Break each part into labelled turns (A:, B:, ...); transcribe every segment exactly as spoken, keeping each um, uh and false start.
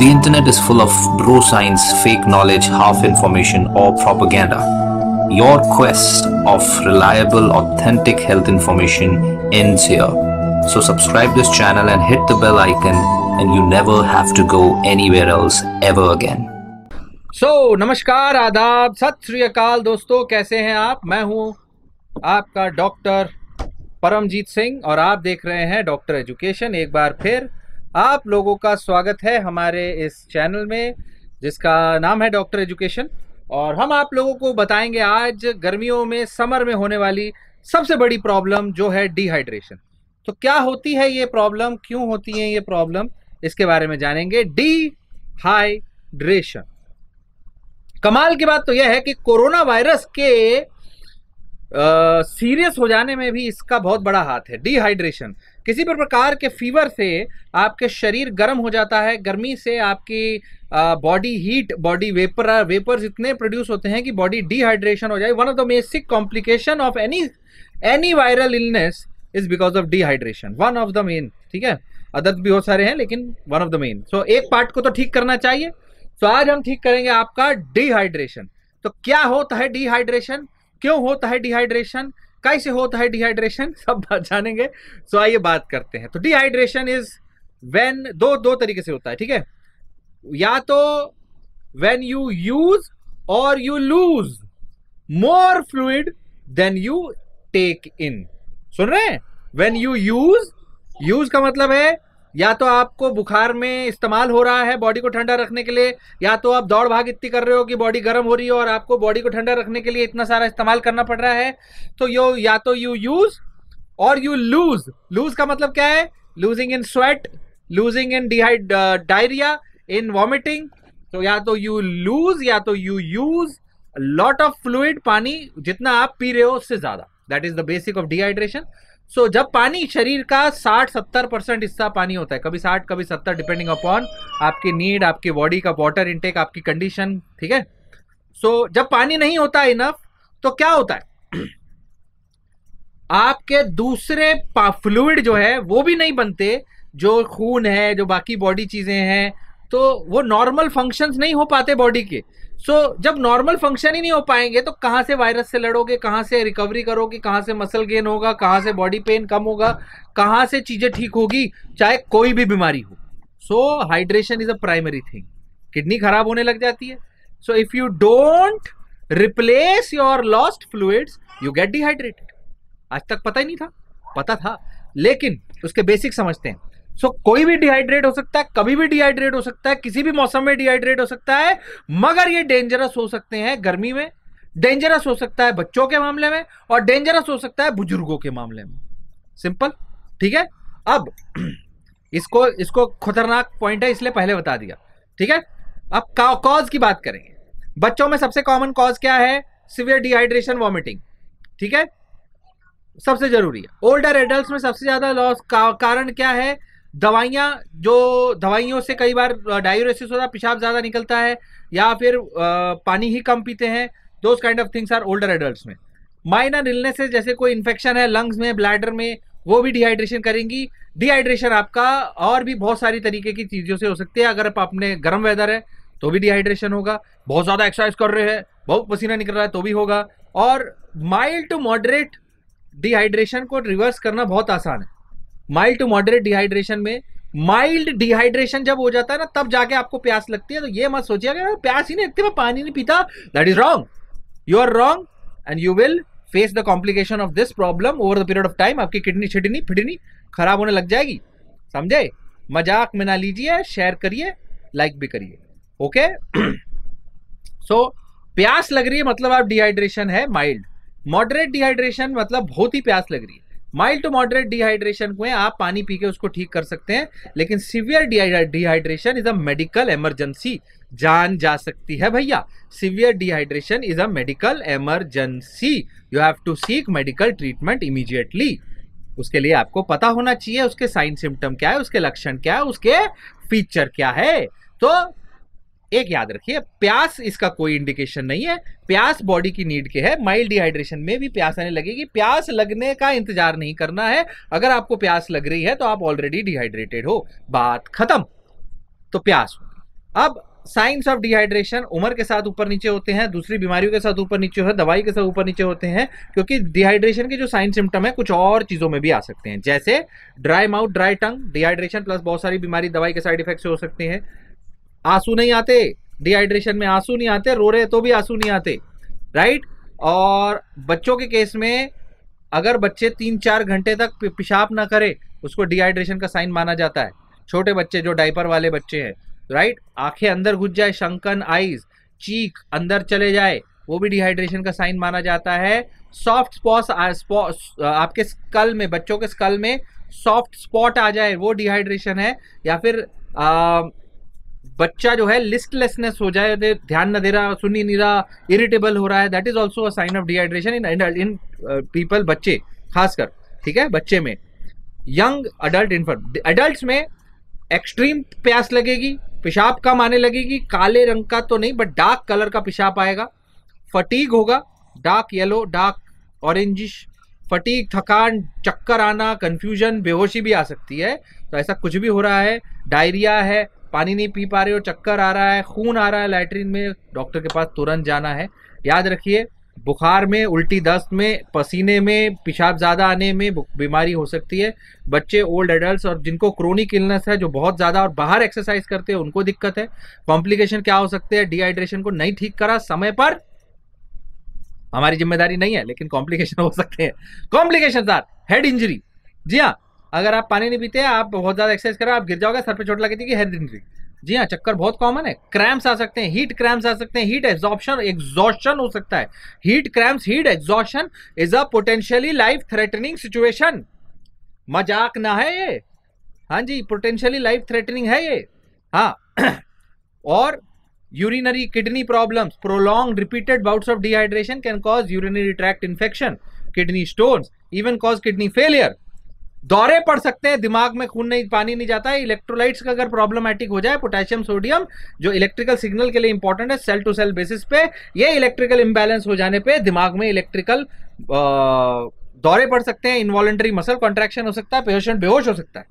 A: The internet is full of bro science, fake knowledge, half information, or propaganda. Your quest of reliable, authentic health information ends here. So subscribe this channel and hit the bell icon, and you never have to go anywhere else ever again.
B: So so, नमस्कार, आदाब, सत श्री अकाल दोस्तों, कैसे हैं आप? मैं हूं आपका डॉक्टर परमजीत सिंह और आप देख रहे हैं डॉक्टर एजुकेशन। एक बार फिर आप लोगों का स्वागत है हमारे इस चैनल में जिसका नाम है डॉक्टर एजुकेशन। और हम आप लोगों को बताएंगे आज गर्मियों में, समर में होने वाली सबसे बड़ी प्रॉब्लम जो है डिहाइड्रेशन। तो क्या होती है ये प्रॉब्लम, क्यों होती है ये प्रॉब्लम, इसके बारे में जानेंगे। डिहाइड्रेशन, कमाल की बात तो यह है कि कोरोना वायरस के सीरियस हो जाने में भी इसका बहुत बड़ा हाथ है। डिहाइड्रेशन, किसी भी प्रकार के फीवर से आपके शरीर गर्म हो जाता है, गर्मी से आपकी body heat, body vapour vapours इतने प्रोड्यूस होते हैं कि बॉडी डिहाइड्रेशन हो जाए। One of the basic complication of any any viral illness is because of dehydration, one of the main. ठीक है, अदर भी बहुत सारे हैं लेकिन one of the main. So एक पार्ट को तो ठीक करना चाहिए। तो आज हम ठीक करेंगे आपका डिहाइड्रेशन। तो क्या होता है डिहाइड्रेशन, क्यों होता है डिहाइड्रेशन, कैसे होता है डिहाइड्रेशन, सब बात जानेंगे। सो आइए बात करते हैं। तो डिहाइड्रेशन इज व्हेन, दो दो तरीके से होता है। ठीक है, या तो when you use or you lose more fluid then you take in. सुन रहे हैं? व्हेन यू यूज, यूज का मतलब है या तो आपको बुखार में इस्तेमाल हो रहा है बॉडी को ठंडा रखने के लिए, या तो आप दौड़ भाग इतनी कर रहे हो कि बॉडी गर्म हो रही है और आपको बॉडी को ठंडा रखने के लिए इतना सारा इस्तेमाल करना पड़ रहा है। तो यो या तो you use or you lose. Lose का मतलब क्या है? Losing in sweat, losing in dehyd diarrhoea, in vomiting. तो या तो यू लूज या तो you use lot of fluid, पानी जितना आप पी रहे हो उससे ज्यादा। That is the basic of dehydration. So so, जब पानी, शरीर का साठ सत्तर परसेंट हिस्सा पानी होता है, कभी साठ कभी सत्तर, डिपेंडिंग अपॉन आपकी नीड, आपकी बॉडी का वाटर इनटेक, आपकी कंडीशन। ठीक है, सो so, जब पानी नहीं होता इनफ तो क्या होता है, आपके दूसरे फ्लूइड जो है वो भी नहीं बनते, जो खून है, जो बाकी बॉडी चीजें हैं, तो वो नॉर्मल फंक्शंस नहीं हो पाते बॉडी के। सो so, जब नॉर्मल फंक्शन ही नहीं हो पाएंगे तो कहां से वायरस से लड़ोगे, कहां से रिकवरी करोगे, कहां से मसल गेन होगा, कहां से बॉडी पेन कम होगा, कहां से चीजें ठीक होगी, चाहे कोई भी बीमारी हो। So hydration is a primary thing. Kidney खराब होने लग जाती है। So if you don't replace your lost fluids you get dehydrated. आज तक पता ही नहीं था, पता था लेकिन उसके बेसिक समझते हैं। सो so, कोई भी डिहाइड्रेट हो सकता है, कभी भी डिहाइड्रेट हो सकता है, किसी भी मौसम में डिहाइड्रेट हो सकता है, मगर ये डेंजरस हो सकते हैं गर्मी में, डेंजरस हो सकता है बच्चों के मामले में, और डेंजरस हो सकता है बुजुर्गों के मामले में। सिंपल। ठीक है, अब इसको इसको खतरनाक पॉइंट है इसलिए पहले बता दिया। ठीक है, अब कॉज की बात करेंगे। बच्चों में सबसे कॉमन कॉज क्या है? Severe dehydration, vomiting. ठीक है, सबसे जरूरी है। ओल्डर एडल्ट्स में सबसे ज्यादा लॉस का कारण क्या है? दवाइयाँ, जो दवाइयों से कई बार डायूरेसिस होता है, पेशाब ज्यादा निकलता है, या फिर आ, पानी ही कम पीते हैं। Those kind of things are older adults में। माइनर इलनेसेस जैसे कोई इन्फेक्शन है लंग्स में, ब्लैडर में, वो भी डिहाइड्रेशन करेंगी। डिहाइड्रेशन आपका और भी बहुत सारी तरीके की चीजों से हो सकती है। अगर आप अपने गर्म वेदर है तो भी डिहाइड्रेशन होगा, बहुत ज्यादा एक्सरसाइज कर रहे हैं, बहुत पसीना निकल रहा है तो भी होगा। और माइल्ड टू मॉडरेट डिहाइड्रेशन को रिवर्स करना बहुत आसान है। माइल्ड टू मॉडरेट डिहाइड्रेशन में, माइल्ड डिहाइड्रेशन जब हो जाता है ना तब जाके आपको प्यास लगती है। तो ये मत सोचिएगा प्यास ही नहीं लगती, मैं पानी नहीं पीता। That is wrong, you are wrong, and you will face the complication of this problem over the period of time. आपकी किडनी छिडनी फिडनी खराब होने लग जाएगी। समझे? मजाक में ना लीजिए, शेयर करिए, लाइक भी करिए। ओके, सो प्यास लग रही है मतलब आप डिहाइड्रेशन है माइल्ड। मॉडरेट डिहाइड्रेशन मतलब बहुत ही प्यास लग रही है। माइल्ड टू मॉडरेट डिहाइड्रेशन में आप पानी पी के उसको ठीक कर सकते हैं, लेकिन severe dehydration is a medical emergency. जान जा सकती है भैया। Severe dehydration is a medical emergency. You have to seek medical treatment immediately. उसके लिए आपको पता होना चाहिए उसके साइन सिम्टम क्या है, उसके लक्षण क्या है, उसके फीचर क्या है। तो एक याद रखिए, प्यास इसका कोई इंडिकेशन नहीं है। प्यास बॉडी की नीड के है। माइल्ड डिहाइड्रेशन में भी प्यास आने लगेगी। प्यास लगने का इंतजार नहीं करना है। अगर आपको प्यास लग रही है तो आप ऑलरेडी डिहाइड्रेटेड हो, बात खत्म। तो प्यास होगी। अब साइंस ऑफ डिहाइड्रेशन उम्र के साथ ऊपर नीचे होते हैं, दूसरी बीमारियों के साथ ऊपर नीचे होते हैं, दवाई के साथ ऊपर नीचे होते हैं, क्योंकि डिहाइड्रेशन के जो साइन सिम्टम है कुछ और चीजों में भी आ सकते हैं, जैसे dry mouth, dry tongue, dehydration plus बहुत सारी बीमारी दवाई के साइड इफेक्ट से हो सकते हैं। आंसू नहीं आते, डिहाइड्रेशन में आंसू नहीं आते, रो रहे तो भी आंसू नहीं आते, राइट। और बच्चों के केस में अगर बच्चे तीन चार घंटे तक पेशाब ना करे उसको डिहाइड्रेशन का साइन माना जाता है। छोटे बच्चे जो डायपर वाले बच्चे हैं, राइट, आंखें अंदर घुस जाए, शंकन आईज, चीक अंदर चले जाए, वो भी डिहाइड्रेशन का साइन माना जाता है। सॉफ्ट स्पॉट आपके स्कल में, बच्चों के स्कल में सॉफ्ट स्पॉट आ जाए, वो डिहाइड्रेशन है। या फिर आ, बच्चा जो है लिस्टलेसनेस हो जाए, ध्यान न दे रहा, सुन ही नहीं रहा, इरिटेबल हो रहा है, that is also a sign of dehydration in in people, बच्चे खासकर, ठीक है, बच्चे में। यंग अडल्ट, इन्फेंट, अडल्ट में एक्सट्रीम प्यास लगेगी, पेशाब कम आने लगेगी, काले रंग का तो नहीं बट डार्क कलर का पेशाब आएगा, फटीग होगा, dark yellow, dark orangish, fatigue, थकान, चक्कर आना, कंफ्यूजन, बेहोशी भी आ सकती है। तो ऐसा कुछ भी हो रहा है, डायरिया है, पानी नहीं पी पा रहे हो, चक्कर आ रहा है, खून आ रहा है लैट्रिन में, डॉक्टर के पास तुरंत जाना है। याद रखिए, बुखार में, उल्टी दस्त में, पसीने में, पेशाब ज़्यादा आने में बीमारी हो सकती है। बच्चे, ओल्ड एडल्ट्स और जिनको क्रोनिक इलनेस है, जो बहुत ज़्यादा और बाहर एक्सरसाइज करते हैं, उनको दिक्कत है। कॉम्प्लिकेशन क्या हो सकते हैं? डिहाइड्रेशन को नहीं ठीक करा समय पर, हमारी जिम्मेदारी नहीं है, लेकिन कॉम्प्लिकेशन हो सकते हैं। Complication are head injury. जी हाँ, अगर आप पानी नहीं पीते हैं, आप बहुत ज़्यादा एक्सरसाइज करो, आप गिर जाओगे, सर पे चोट लगेगी, हेड इंजरी। जी हाँ, चक्कर बहुत कॉमन है। क्रैम्प्स आ सकते हैं, हीट क्रैम्प्स आ सकते हैं, हीट एग्जॉर्प्शन, एग्जॉर्शन हो सकता है। Heat cramps, heat exhaustion is a potentially life threatening situation. मजाक ना है ये, हाँ जी, पोटेंशियली लाइफ थ्रेटनिंग है ये, हाँ। और urinary kidney problems, prolong repeated bouts of dehydration can cause urinary tract infection, kidney stones, even cause kidney failure. दौरे पड़ सकते हैं, दिमाग में खून नहीं, पानी नहीं जाता है। इलेक्ट्रोलाइट्स का अगर प्रॉब्लमैटिक हो जाए, पोटेशियम, सोडियम, जो इलेक्ट्रिकल सिग्नल के लिए इंपॉर्टेंट है, सेल टू सेल बेसिस पे, ये इलेक्ट्रिकल इंबैलेंस हो जाने पे दिमाग में इलेक्ट्रिकल दौरे पड़ सकते हैं, इनवॉलेंटरी मसल कॉन्ट्रैक्शन हो सकता है, पेशेंट बेहोश हो सकता है।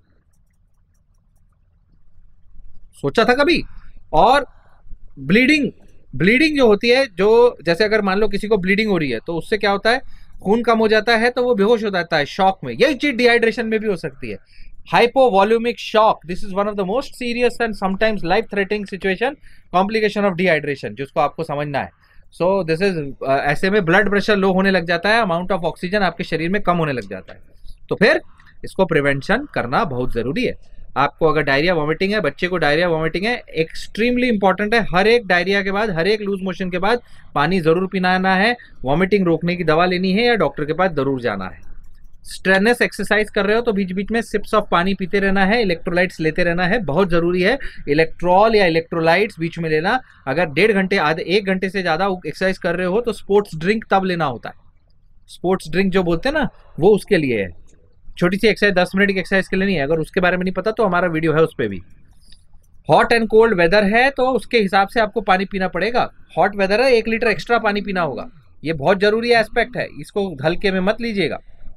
B: सोचा था कभी? और ब्लीडिंग, ब्लीडिंग जो होती है, जो जैसे अगर मान लो किसी को ब्लीडिंग हो रही है, तो उससे क्या होता है, खून कम हो जाता है, तो वो बेहोश हो जाता है शॉक में। यही चीज डिहाइड्रेशन में भी हो सकती है, hypovolemic shock. This is one of the most serious and sometimes life threatening situation, complication of dehydration, जिसको आपको समझना है। सो दिस इज, ऐसे में ब्लड प्रेशर लो होने लग जाता है, अमाउंट ऑफ ऑक्सीजन आपके शरीर में कम होने लग जाता है, तो फिर इसको प्रिवेंशन करना बहुत जरूरी है। आपको अगर डायरिया वॉमिटिंग है, बच्चे को डायरिया वॉमिटिंग है, एक्सट्रीमली इंपॉर्टेंट है, हर एक डायरिया के बाद, हर एक लूज मोशन के बाद पानी जरूर पीना है, वॉमिटिंग रोकने की दवा लेनी है, या डॉक्टर के पास जरूर जाना है। स्ट्रेनस एक्सरसाइज कर रहे हो तो बीच बीच में सिप्स ऑफ पानी पीते रहना है, इलेक्ट्रोलाइट्स लेते रहना है, बहुत जरूरी है। इलेक्ट्रॉल या इलेक्ट्रोलाइट्स बीच में लेना। अगर डेढ़ घंटे, आधे एक घंटे से ज्यादा एक्सरसाइज कर रहे हो तो स्पोर्ट्स ड्रिंक तब लेना होता है। स्पोर्ट्स ड्रिंक जो बोलते हैं ना, वो उसके लिए है। छोटी सी एक्सरसाइज, दस मिनट की एक्सरसाइज के लिए नहीं है। अगर उसके बारे में नहीं पता तो हमारा वीडियो है उस पर भी। हॉट एंड कोल्ड वेदर है तो उसके हिसाब से आपको पानी पीना पड़ेगा। हॉट वेदर है, एक लीटर एक्स्ट्रा पानी पीना होगा, ये बहुत जरूरी एस्पेक्ट है, इसको हल्के में मत लीजिएगा।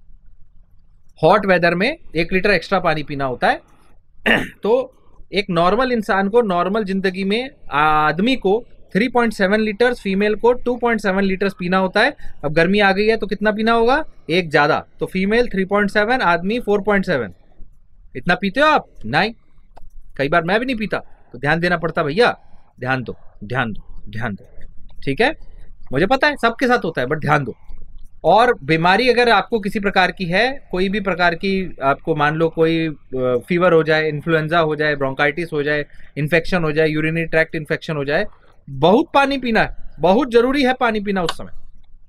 B: हॉट वेदर में एक लीटर एक्स्ट्रा पानी पीना होता है। तो एक नॉर्मल इंसान को, नॉर्मल जिंदगी में आदमी को तीन पॉइंट सात लीटर्स, फीमेल को दो पॉइंट सात लीटर्स पीना होता है। अब गर्मी आ गई है तो कितना पीना होगा? एक ज्यादा, तो फीमेल तीन पॉइंट सात, आदमी चार पॉइंट सात। इतना पीते हो आप? नहीं, कई बार मैं भी नहीं पीता, तो ध्यान देना पड़ता। भैया ध्यान दो, ध्यान दो, ध्यान दो, ठीक है? मुझे पता है सबके साथ होता है, बट ध्यान दो। और बीमारी अगर आपको किसी प्रकार की है, कोई भी प्रकार की, आपको मान लो कोई फीवर हो जाए, इन्फ्लुएंजा हो जाए, ब्रोंकाइटिस हो जाए, इन्फेक्शन हो जाए, यूरिनरी ट्रैक्ट इन्फेक्शन हो जाए, बहुत पानी पीना है, बहुत जरूरी है पानी पीना उस समय।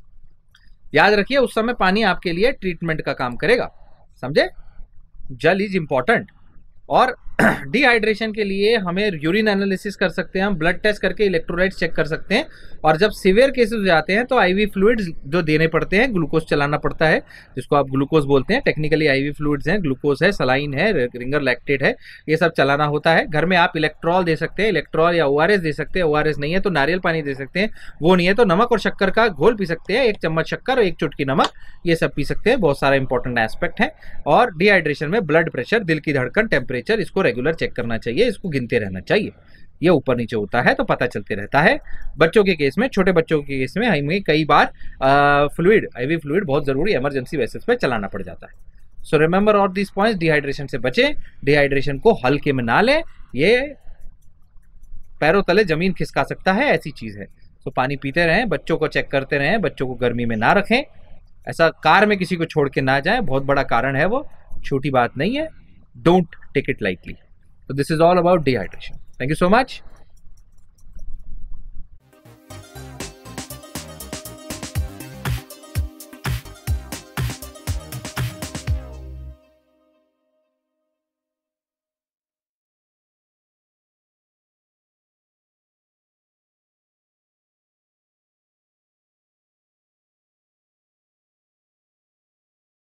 B: याद रखिए, उस समय पानी आपके लिए ट्रीटमेंट का काम करेगा, समझे? जल इज इंपॉर्टेंट। और डिहाइड्रेशन के लिए हमें यूरिन एनालिसिस कर सकते हैं, हम ब्लड टेस्ट करके इलेक्ट्रोलाइट्स चेक कर सकते हैं। और जब सीवियर केसेस हो जाते हैं तो आईवी फ्लूइड्स जो देने पड़ते हैं, ग्लूकोज चलाना पड़ता है, जिसको आप ग्लूकोज बोलते हैं। टेक्निकली आईवी फ्लूइड्स हैं, ग्लूकोज है, सलाइन है, रिंगर लैक्टेट है, ये सब चलाना होता है। घर में आप इलेक्ट्रॉल दे सकते हैं, इलेक्ट्रॉल या ओआरएस दे सकते हैं। ओआरएस नहीं है तो नारियल पानी दे सकते हैं, वो नहीं है तो नमक और शक्कर का घोल पी सकते हैं, एक चम्मच शक्कर और एक चुटकी नमक, ये सब पी सकते हैं। बहुत सारा इंपॉर्टेंट एस्पेक्ट है। और डिहाइड्रेशन में ब्लड प्रेशर, दिल की धड़कन, टेम्परेचर, इसको रेगुलर चेक करना चाहिए, इसको गिनते रहना चाहिए। ये ऊपर नीचे होता है तो पता चलते रहता है। बच्चों के केस में, छोटे बच्चों के केस में हमें कई बार फ्लूइड, आईवी फ्लूइड बहुत ज़रूरी इमरजेंसी बेसिस पे चलाना पड़ जाता है। So remember all these points, dehydration से बचें, डिहाइड्रेशन को हल्के में ना लें, ये पैरों तले जमीन खिसका सकता है, ऐसी चीज़ है। तो पानी पीते रहें, बच्चों को चेक करते रहें, बच्चों को गर्मी में ना रखें, ऐसा कार में किसी को छोड़ के ना जाएं, बहुत बड़ा कारण है वो, छोटी बात नहीं है। Don't take it lightly. So this is all about dehydration. Thank you so much.